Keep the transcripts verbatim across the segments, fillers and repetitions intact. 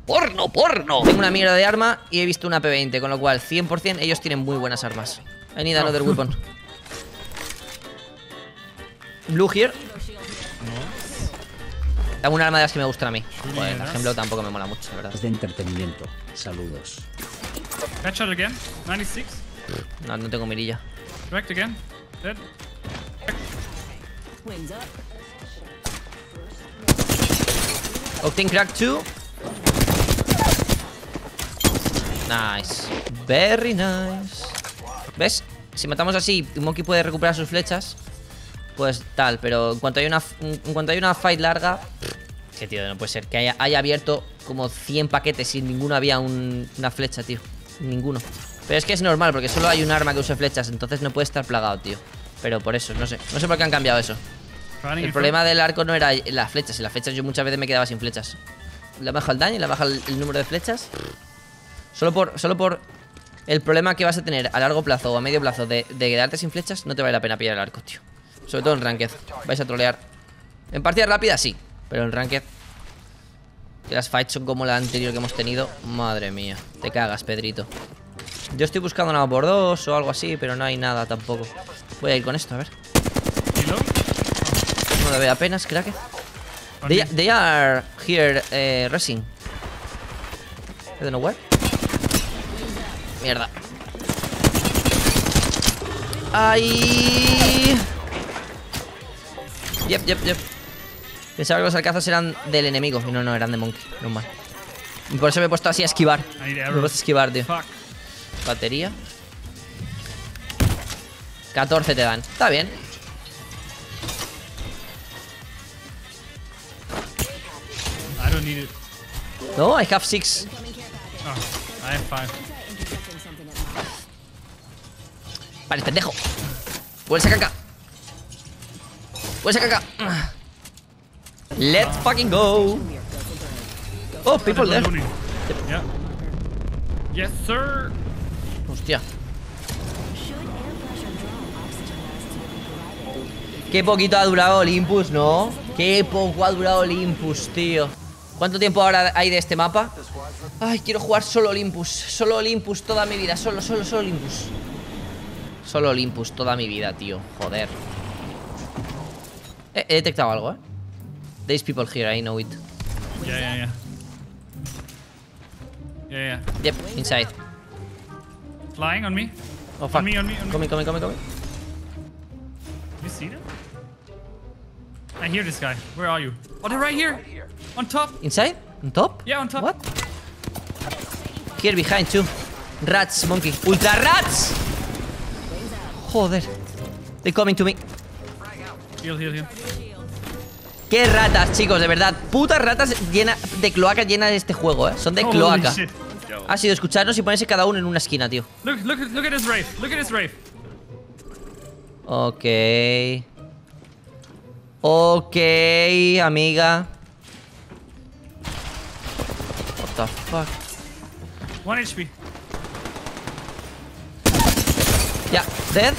¡Porno, porno! Tengo una mierda de arma y he visto una P veinte, con lo cual cien por cien ellos tienen muy buenas armas. I need another weapon. Blue here. Tengo un arma de las que me gustan a mí. Joder, por ejemplo, tampoco me mola mucho, la verdad. Es de entretenimiento. Saludos. Headshot again. ninety-six. No, no tengo mirilla. Cracked again. Dead. Octane crack two. Nice. Very nice. ¿Ves? Si matamos así, Monkey puede recuperar sus flechas. Pues tal, pero en cuanto hay una, en cuanto hay una fight larga, que tío, no puede ser que haya, haya abierto como cien paquetes y ninguno había un, una flecha, tío. Ninguno. Pero es que es normal, porque solo hay un arma que use flechas, entonces no puede estar plagado, tío. Pero por eso, no sé. No sé por qué han cambiado eso. El problema del arco no era las flechas. En las flechas yo muchas veces me quedaba sin flechas. Le baja el daño, le baja el, el número de flechas. Solo por, solo por el problema que vas a tener a largo plazo o a medio plazo de, de quedarte sin flechas, no te vale la pena pillar el arco, tío. Sobre todo en Ranked. Vais a trolear. En partida rápida sí, pero en Ranked, que las fights son como la anterior que hemos tenido. Madre mía, te cagas, Pedrito. Yo estoy buscando una por dos o algo así, pero no hay nada tampoco. Voy a ir con esto, a ver. No le veo apenas, crack. They, they are here uh, racing. I don't know where. Mierda. ¡Ay! Yep, yep, yep. Pensaba que los alcazos eran del enemigo. Y no, no, eran de Monkey. Normal. Y por eso me he puesto así a esquivar. Me he puesto a esquivar, tío. Batería. catorce te dan. Está bien. I don't need it. No, I have six. Oh, I have five. Vale, pendejo. Vuelve a caca. Vuelve a caca. Let's fucking go. Oh, people there. Yeah. Yes, sir. Hostia. Qué poquito ha durado Olympus, ¿no? Qué poco ha durado Olympus, tío. ¿Cuánto tiempo ahora hay de este mapa? Ay, quiero jugar solo Olympus. Solo Olympus toda mi vida. Solo, solo, solo Olympus. Solo Olympus toda mi vida, tío. Joder. He, he detectado algo, ¿eh? There's people here, I know it. Yeah, yeah, yeah. Yeah, yeah. Yep, inside. Flying on me. Oh, fuck. On me, on me, on me. Come, come, come, come. You see them? I hear this guy. Where are you? Oh, they're right here. On top. Inside? On top? Yeah, on top. What? Here behind too. Rats, Monkey. Ultra rats! Joder. They're coming to me. Heal, heal, heal. Qué ratas, chicos, de verdad. Putas ratas llena de cloaca llena de este juego, eh. Son de Holy cloaca. shit. Ha sido escucharnos y ponerse cada uno en una esquina, tío. Look, look, look at this Wraith. Look at this Wraith. Ok. Ok, amiga. What the fuck? One H P. Yeah, dead.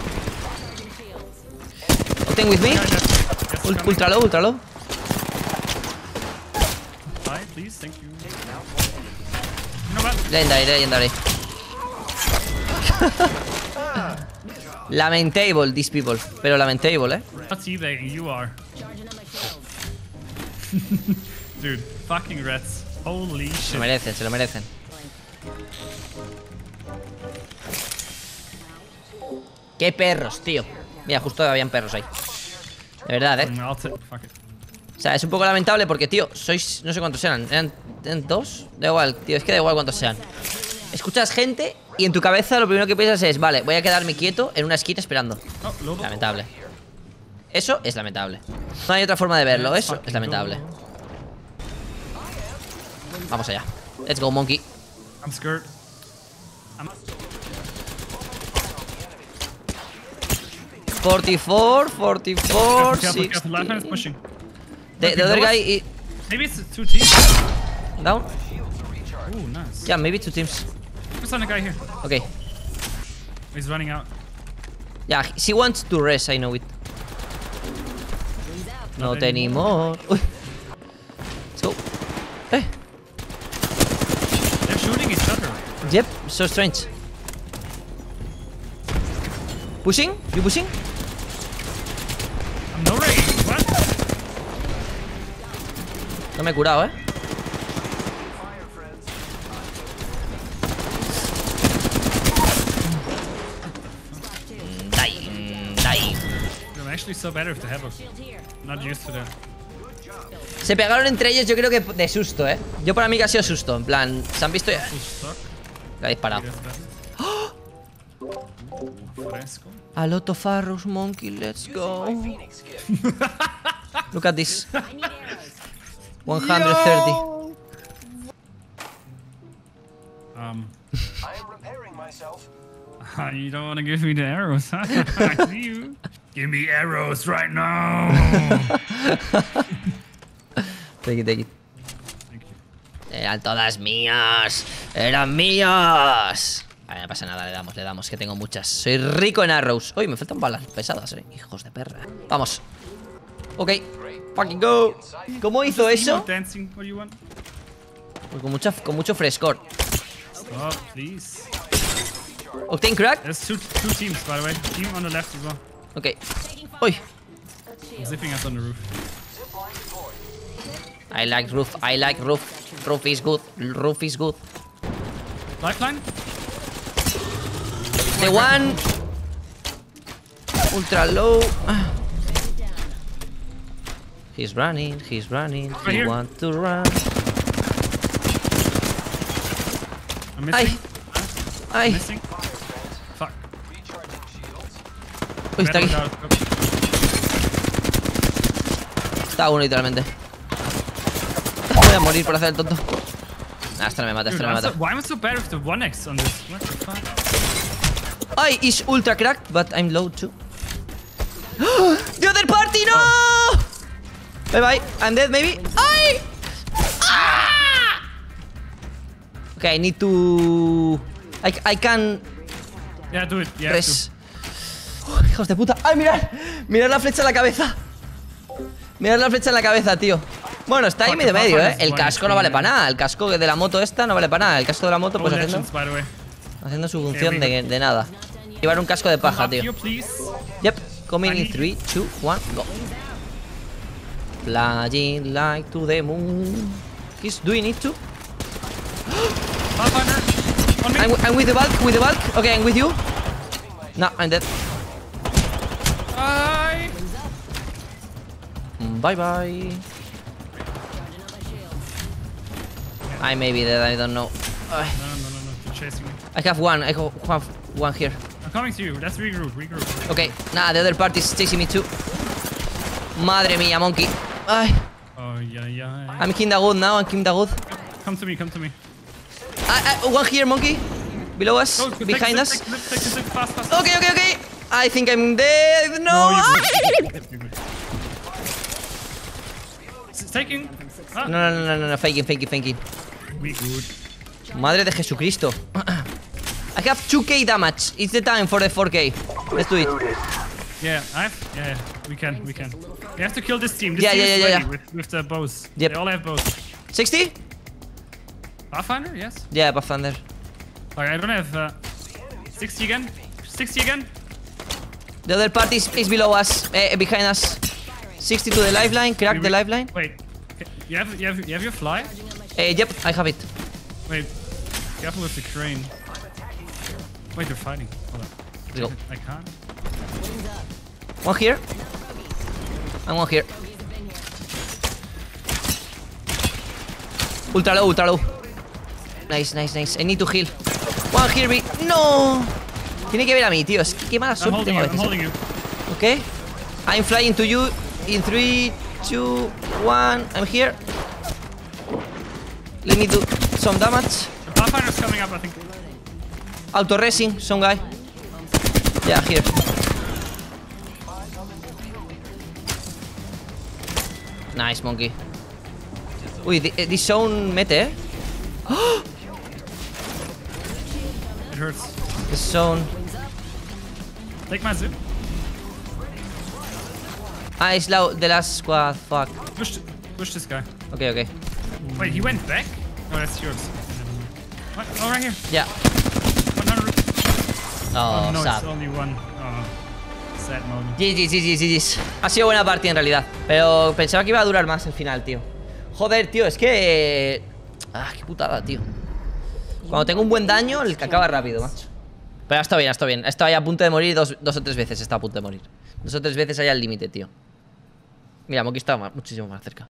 Octane with me. Yeah, yes, Ult coming. ultra low, ultra low. Die, please. Thank you. You know what? Legendary, legendary. Lamentable, these people. Pero lamentable, eh. Not teabagging, you are. Dude, fucking rats. Holy Se shit. lo merecen, se lo merecen. Qué perros, tío. Mira, justo habían perros ahí. De verdad, eh. Mm, I'll take- fuck it. O sea, es un poco lamentable porque, tío, sois... No sé cuántos eran. ¿Eran, eran dos? Da igual, tío, es que da igual cuántos sean. Escuchas gente y en tu cabeza lo primero que piensas es: vale, voy a quedarme quieto en una esquina esperando. Oh, low. Lamentable. Eso es lamentable. No hay otra forma de verlo, eso es lamentable. Vamos allá. Let's go, Monkey. I'm scared. I'm forty-four, forty-four, careful, careful. Last man is sixty. pushing. The, the other guy i- Maybe it's two teams. down. Ooh, nice. Yeah, maybe two teams. There's a guy here. Okay. He's running out. Yeah, she wants to rest, I know it. Not Not anymore. Uy. Let's go. Eh. shooting each other. Yep, so strange. Pushing? You pushing? I'm no ready. What? No me he curado, eh. Die, die. I'm actually so better with the heaven. Not used to that. Se pegaron entre ellos, yo creo que de susto, eh. Yo para mí que ha sido susto. En plan, se han visto ya. Full stock. La ha disparado. Fresco. A lot of arrows, monkey, let's go. Look at this. one hundred thirty. Um. I am repairing myself. You don't want to give me the arrows, huh? I see you. Give me arrows right now. Take it, take it. Thank you. Eran todas mías. Eran mías. Vale, no pasa nada, le damos, le damos, que tengo muchas. Soy rico en arrows. Uy, me faltan balas pesadas, eh. Hijos de perra. Vamos. Ok. Fucking go. ¿Cómo hizo eso? Dancing, what do you want? Pues con, mucha, con mucho frescor. Stop, please. Octane crack. There's two two teams, by the way. Team on the left as well. Ok. Uy. I'm zipping us on the roof. I like roof, I like roof. Roof is good, roof is good. Lifeline? The one. Ultra low. He's running, he's running. Right He here. wants to run. I'm Ay. missing. Ay. Missing. Fuck. Uy, está aquí. Metal guard. Está uno literalmente. Voy a morir por hacer el tonto. Nah, esto no me mata, Dude, esto no me I'm so, mata. why am I so bad with the one X on this? What the fuck? Ay, is ultra cracked, but I'm low too. The other party, no! Bye bye, I'm dead maybe. Ay! Ah! Okay, I need to. I, I can Yeah, do it. Yeah. press. Oh, hijos de puta. ¡Ay, mirad! Mirad la flecha en la cabeza. Mirad la flecha en la cabeza, tío. Bueno, está ahí Fuck, medio the medio, Pathfinder eh. is El one casco no H P, vale man. para nada. El casco de la moto esta no vale para nada. El casco de la moto, No pues haciendo, legends, by the way. haciendo su función Here we de, de nada. Llevar un casco de paja, Up tío. here, please. Yep, coming I in need- three, two, one, go. Flying like to the moon. He's doing it too. Pathfinder. On me. I'm, wi- I'm with the bulk, with the bulk. Okay, I'm with you. No, I'm dead. Bye. Mm, Bye bye. I may be dead, I don't know. Ay, No, no, no, no, no. You're chasing me. I have one, I have one here. I'm coming to you. Let's regroup. Regroup. Okay, nah, the other party is chasing me too. Madre mía, monkey. Ay, Oh yeah, yeah. I'm King Dagood now, I'm King Dagood. Come to me. Come to me. I, I, one here, monkey. Below us, Go, take behind the us. zip, Take, the zip, take the zip, fast, fast. Okay, okay, okay. I think I'm dead. No. you're Ay. good. You're good. It's taking. Ah, No, no, no, no, no, no, faking, faking, faking. we good. Madre de Jesucristo. I have two K damage. It's the time for the four K. Let's do it. Yeah, I have. Yeah, yeah, we can, we can. We have to kill this team. This Yeah, team yeah, is yeah, ready yeah. With, with the bows. Yep. They all have bows. sixty? Pathfinder, yes. Yeah, Pathfinder. Alright, I don't have. Uh, sixty again. sixty again. The other party is, is below us, eh, behind us. sixty to the lifeline, crack the lifeline. Wait. Okay, You have, you have, you have your fly. Eh, yep, I have it. Wait. Careful with the crane. Wait, they're fighting. Hold on. Let's go. I can't. One here. And one here. Ultra low, ultra low. Nice, nice, nice. I need to heal. One here, be. No. Tiene que ver a mí, tío. Es que qué mala I'm suerte holding tengo you. a I'm veces. holding you. Okay. I'm flying to you in three, two, one. I'm here. Let me do some damage. The Pathfinder's coming up, I think. Auto racing, some guy. Yeah, here. Nice, monkey. Uy, thi- eh, this zone mete, eh? It hurts. This zone. Take my zip. Ah, it's low, the last squad. Fuck. Push, push this guy. Okay, okay. Wait, he went back? Oh, that's yours. What? Oh, right here. Ya. one hundred. Oh, Oh, no, sad. it's only one. Oh, sad moment. G G, G G, G G. Ha sido buena partida en realidad. Pero pensaba que iba a durar más el final, tío. Joder, tío, es que... Ah, qué putada, tío. Cuando tengo un buen daño, el que acaba rápido, macho. Pero ha estado bien, ha estado bien. Ha estado ahí a punto de morir dos, dos o tres veces. Está a punto de morir. Dos o tres veces ahí al límite, tío. Mira, Moki está muchísimo más cerca.